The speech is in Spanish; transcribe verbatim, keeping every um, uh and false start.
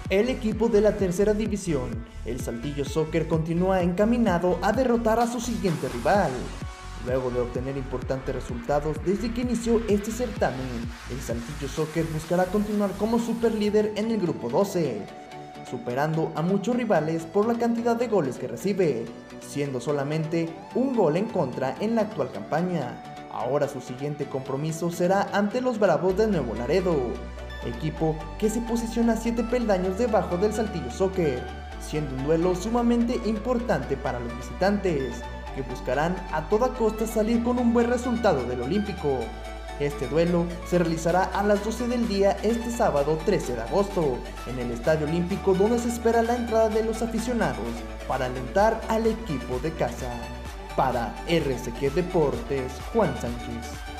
El equipo de la tercera división, el Saltillo Soccer, continúa encaminado a derrotar a su siguiente rival. Luego de obtener importantes resultados desde que inició este certamen, el Saltillo Soccer buscará continuar como superlíder en el grupo doce, superando a muchos rivales por la cantidad de goles que recibe, siendo solamente un gol en contra en la actual campaña. Ahora su siguiente compromiso será ante los Bravos de Nuevo Laredo, equipo que se posiciona siete peldaños debajo del Saltillo Soccer, siendo un duelo sumamente importante para los visitantes, que buscarán a toda costa salir con un buen resultado del Olímpico. Este duelo se realizará a las doce del día este sábado trece de agosto, en el Estadio Olímpico, donde se espera la entrada de los aficionados para alentar al equipo de casa. Para R C Q Deportes, Juan Sánchez.